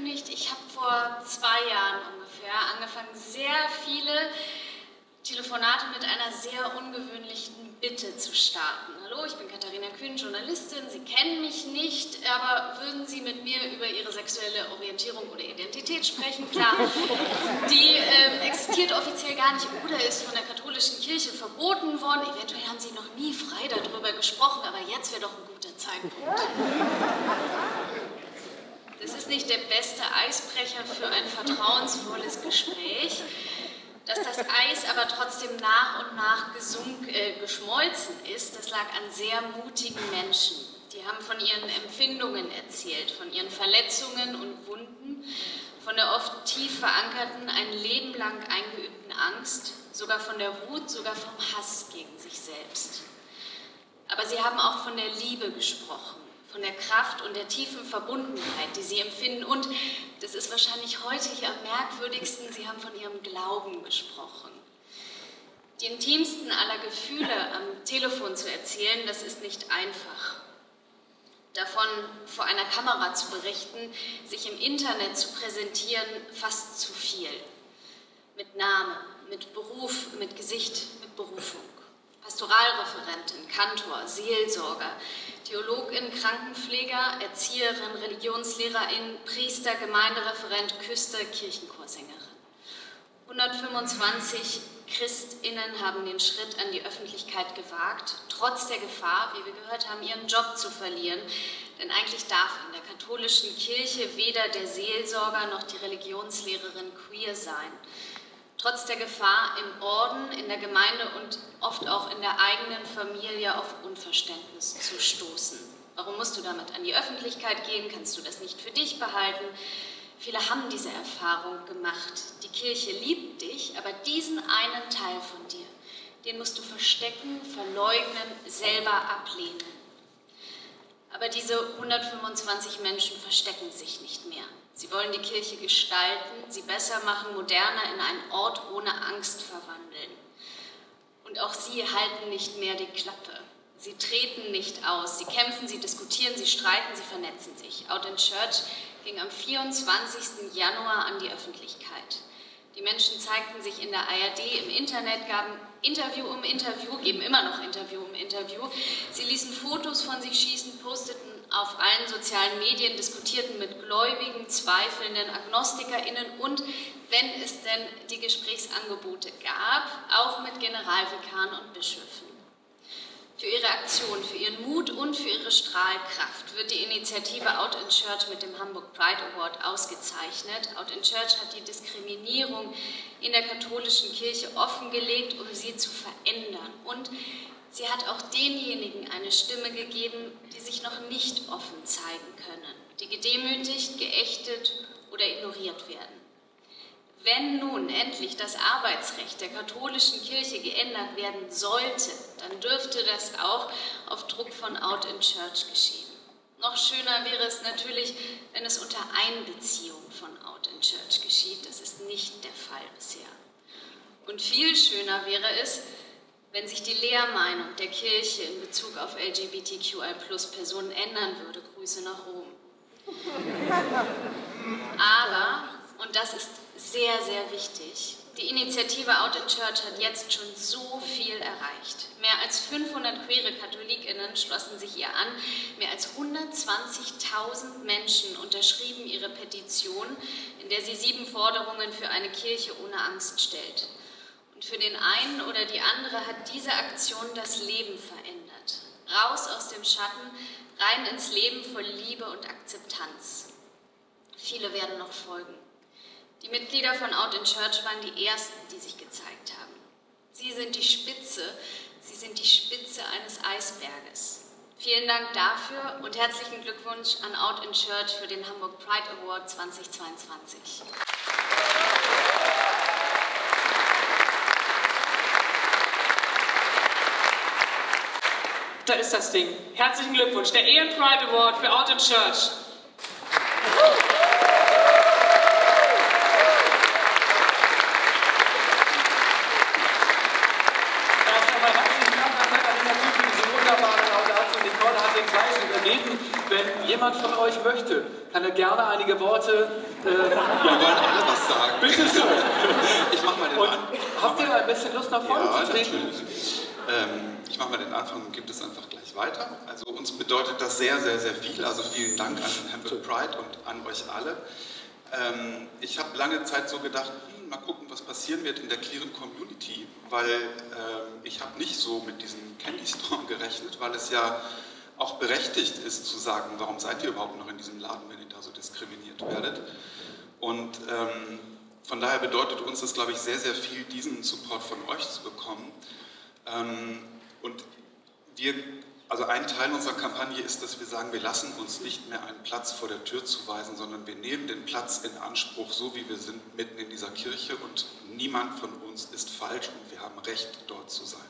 angekündigt, ich habe vor 2 Jahren ungefähr angefangen, sehr viele Telefonate mit einer sehr ungewöhnlichen Bitte zu starten. Hallo, ich bin Katharina Kühn, Journalistin. Sie kennen mich nicht, aber würden Sie mit mir über Ihre sexuelle Orientierung oder Identität sprechen? Klar, die existiert offiziell gar nicht oder ist von der katholischen Kirche verboten worden. Eventuell haben Sie noch nie frei darüber gesprochen, aber jetzt wäre doch ein guter Zeitpunkt. Das ist nicht der beste Eisbrecher für ein vertrauensvolles Gespräch. Dass das Eis aber trotzdem nach und nach geschmolzen ist, das lag an sehr mutigen Menschen. Die haben von ihren Empfindungen erzählt, von ihren Verletzungen und Wunden, von der oft tief verankerten, ein Leben lang eingeübten Angst, sogar von der Wut, sogar vom Hass gegen sich selbst. Aber sie haben auch von der Liebe gesprochen, von der Kraft und der tiefen Verbundenheit, die sie empfinden. Und, das ist wahrscheinlich heute hier am merkwürdigsten, sie haben von ihrem Glauben gesprochen. Die intimsten aller Gefühle am Telefon zu erzählen, das ist nicht einfach. Davon vor einer Kamera zu berichten, sich im Internet zu präsentieren, fast zu viel. Mit Namen, mit Beruf, mit Gesicht, mit Berufung. Pastoralreferentin, Kantor, Seelsorger, Theologin, Krankenpfleger, Erzieherin, Religionslehrerin, Priester, Gemeindereferent, Küster, Kirchenchorsängerin. 125 ChristInnen haben den Schritt an die Öffentlichkeit gewagt, trotz der Gefahr, wie wir gehört haben, ihren Job zu verlieren. Denn eigentlich darf in der katholischen Kirche weder der Seelsorger noch die Religionslehrerin queer sein. Trotz der Gefahr im Orden, in der Gemeinde und oft auch in der eigenen Familie auf Unverständnis zu stoßen. Warum musst du damit an die Öffentlichkeit gehen? Kannst du das nicht für dich behalten? Viele haben diese Erfahrung gemacht. Die Kirche liebt dich, aber diesen einen Teil von dir, den musst du verstecken, verleugnen, selber ablehnen. Aber diese 125 Menschen verstecken sich nicht mehr. Sie wollen die Kirche gestalten, sie besser machen, moderner in einen Ort ohne Angst verwandeln. Und auch sie halten nicht mehr die Klappe. Sie treten nicht aus, sie kämpfen, sie diskutieren, sie streiten, sie vernetzen sich. Out in Church ging am 24. Januar an die Öffentlichkeit. Die Menschen zeigten sich in der ARD, im Internet, gaben Interview um Interview, geben immer noch Interview um Interview. Sie ließen Fotos von sich schießen, posteten auf allen sozialen Medien, diskutierten mit Gläubigen, Zweifelnden, AgnostikerInnen und, wenn es denn die Gesprächsangebote gab, auch mit Generalvikaren und Bischöfen. Für ihre Aktion, für ihren Mut und für ihre Strahlkraft wird die Initiative Out in Church mit dem Hamburg Pride Award ausgezeichnet. Out in Church hat die Diskriminierung in der katholischen Kirche offengelegt, um sie zu verändern. Und sie hat auch denjenigen eine Stimme gegeben, die sich noch nicht offen zeigen können, die gedemütigt, geächtet oder ignoriert werden. Wenn nun endlich das Arbeitsrecht der katholischen Kirche geändert werden sollte, dann dürfte das auch auf Druck von Out in Church geschehen. Noch schöner wäre es natürlich, wenn es unter Einbeziehung von Out in Church geschieht. Das ist nicht der Fall bisher. Und viel schöner wäre es, wenn sich die Lehrmeinung der Kirche in Bezug auf LGBTQI+-Personen ändern würde. Grüße nach Rom. Aber, und das ist sehr, sehr wichtig, die Initiative Out in Church hat jetzt schon so viel erreicht. Mehr als 500 queere KatholikInnen schlossen sich ihr an. Mehr als 120.000 Menschen unterschrieben ihre Petition, in der sie 7 Forderungen für eine Kirche ohne Angst stellt. Und für den einen oder die andere hat diese Aktion das Leben verändert. Raus aus dem Schatten, rein ins Leben voll Liebe und Akzeptanz. Viele werden noch folgen. Die Mitglieder von Out in Church waren die Ersten, die sich gezeigt haben. Sie sind die Spitze eines Eisberges. Vielen Dank dafür und herzlichen Glückwunsch an Out in Church für den Hamburg Pride Award 2022. Da ist das Ding. Herzlichen Glückwunsch, der Ehen Pride Award für Out in Church. wenn jemand von euch möchte, kann er gerne einige Worte... Wir wollen alle was sagen. Bitte schön. Ich mache mal den Anfang. Habt ihr ein bisschen Lust nach vorne zu treten? Natürlich. Ich mache mal den Anfang und gebe es einfach gleich weiter. Also uns bedeutet das sehr, sehr, sehr viel. Also vielen Dank an Hamburg Pride und an euch alle. Ich habe lange Zeit so gedacht, mal gucken, was passieren wird in der queeren Community, weil ich habe nicht so mit diesem Candy Storm gerechnet, weil es ja auch berechtigt ist zu sagen, warum seid ihr überhaupt noch in diesem Laden, wenn ihr da so diskriminiert werdet. Und von daher bedeutet uns das, glaube ich, sehr, sehr viel, diesen Support von euch zu bekommen. Und also ein Teil unserer Kampagne ist, dass wir sagen, wir lassen uns nicht mehr einen Platz vor der Tür zuweisen, sondern wir nehmen den Platz in Anspruch, so wie wir sind, mitten in dieser Kirche, und niemand von uns ist falsch und wir haben Recht, dort zu sein.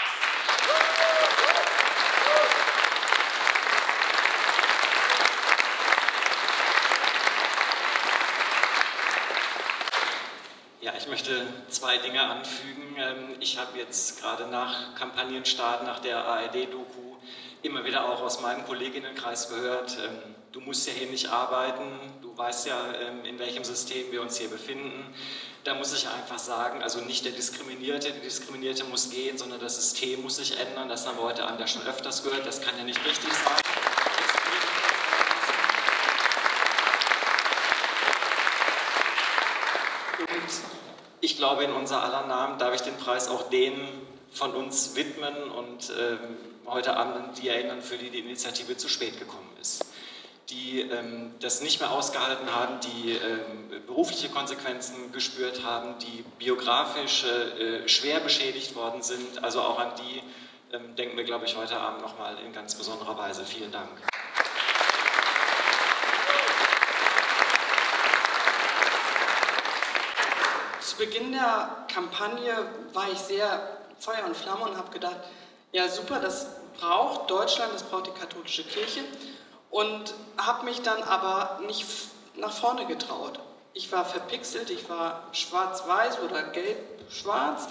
Ja, ich möchte zwei Dinge anfügen. Ich habe jetzt gerade nach Kampagnenstart, nach der ARD-Doku, immer wieder auch aus meinem Kolleginnenkreis gehört, du musst ja hier nicht arbeiten, du weißt ja, in welchem System wir uns hier befinden. Da muss ich einfach sagen, also nicht der Diskriminierte, die Diskriminierte muss gehen, sondern das System muss sich ändern. Das haben wir heute Abend ja schon öfters gehört, das kann ja nicht richtig sein. Ich glaube, in unser aller Namen darf ich den Preis auch denen von uns widmen und heute Abend an die erinnern, für die die Initiative zu spät gekommen ist. Die das nicht mehr ausgehalten haben, die berufliche Konsequenzen gespürt haben, die biografisch schwer beschädigt worden sind. Also auch an die denken wir, glaube ich, heute Abend nochmal in ganz besonderer Weise. Vielen Dank. Zu Beginn der Kampagne war ich sehr Feuer und Flamme und habe gedacht, ja super, das braucht Deutschland, das braucht die katholische Kirche, und habe mich dann aber nicht nach vorne getraut. Ich war verpixelt, ich war schwarz-weiß oder gelb-schwarz,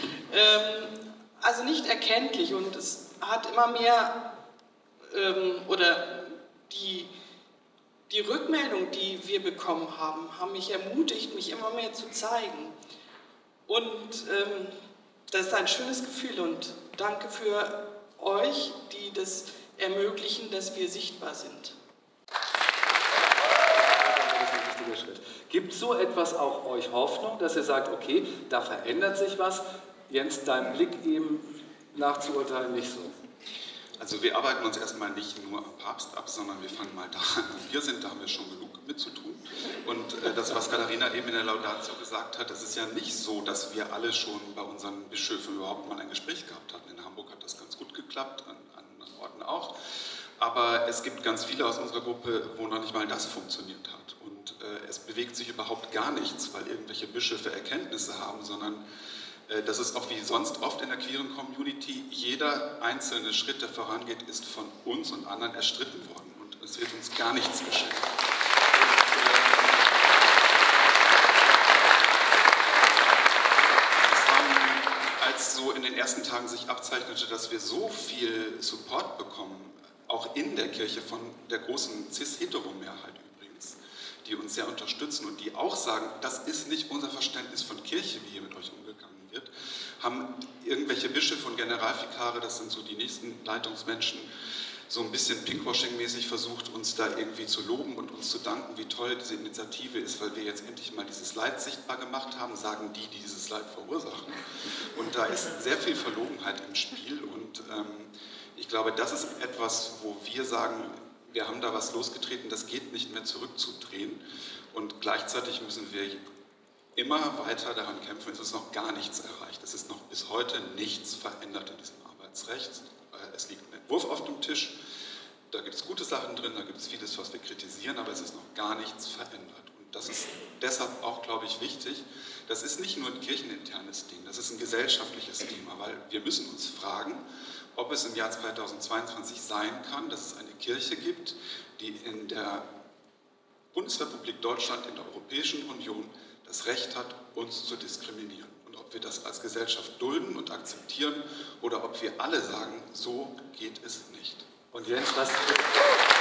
also nicht erkenntlich, und es hat immer mehr, oder die Rückmeldung, die wir bekommen haben, haben mich ermutigt, mich immer mehr zu zeigen. Und das ist ein schönes Gefühl, und danke für euch, die das ermöglichen, dass wir sichtbar sind. Gibt so etwas auch euch Hoffnung, dass ihr sagt, okay, da verändert sich was? Jens, dein Blick eben nachzuurteilen nicht so. Also wir arbeiten uns erstmal nicht nur am Papst ab, sondern wir fangen mal da an, wo wir sind, da haben wir schon genug mit zu tun. Und das, was Katharina eben in der Laudatio gesagt hat, das ist ja nicht so, dass wir alle schon bei unseren Bischöfen überhaupt mal ein Gespräch gehabt hatten. In Hamburg hat das ganz gut geklappt, an anderen Orten auch. Aber es gibt ganz viele aus unserer Gruppe, wo noch nicht mal das funktioniert hat. Und es bewegt sich überhaupt gar nichts, weil irgendwelche Bischöfe Erkenntnisse haben, sondern das ist auch wie sonst oft in der queeren Community, jeder einzelne Schritt, der vorangeht, ist von uns und anderen erstritten worden, und es wird uns gar nichts geschenkt. Als so in den ersten Tagen sich abzeichnete, dass wir so viel Support bekommen, auch in der Kirche von der großen Cis-Hetero-Mehrheit übrigens, die uns sehr unterstützen und die auch sagen, das ist nicht unser Verständnis von Kirche, wie hier mit euch umgegangen wird, haben irgendwelche Bischöfe und Generalvikare, das sind so die nächsten Leitungsmenschen, so ein bisschen Pinkwashing-mäßig versucht, uns da irgendwie zu loben und uns zu danken, wie toll diese Initiative ist, weil wir jetzt endlich mal dieses Leid sichtbar gemacht haben, sagen die, die dieses Leid verursachen. Und da ist sehr viel Verlogenheit im Spiel, und ich glaube, das ist etwas, wo wir sagen, wir haben da was losgetreten, das geht nicht mehr zurückzudrehen, und gleichzeitig müssen wir immer weiter daran kämpfen. Es ist noch gar nichts erreicht. Es ist noch bis heute nichts verändert in diesem Arbeitsrecht. Es liegt ein Entwurf auf dem Tisch. Da gibt es gute Sachen drin, da gibt es vieles, was wir kritisieren, aber es ist noch gar nichts verändert. Und das ist deshalb auch, glaube ich, wichtig. Das ist nicht nur ein kircheninternes Ding, das ist ein gesellschaftliches Thema, weil wir müssen uns fragen, ob es im Jahr 2022 sein kann, dass es eine Kirche gibt, die in der Bundesrepublik Deutschland, in der Europäischen Union, das Recht hat, uns zu diskriminieren. Und ob wir das als Gesellschaft dulden und akzeptieren oder ob wir alle sagen, so geht es nicht. Und Jens, was...